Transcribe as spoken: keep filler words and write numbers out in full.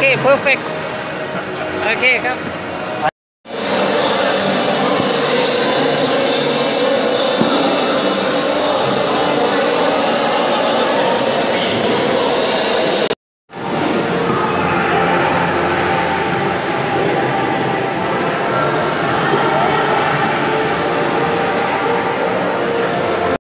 เพอร์เฟกต์โอเคครับ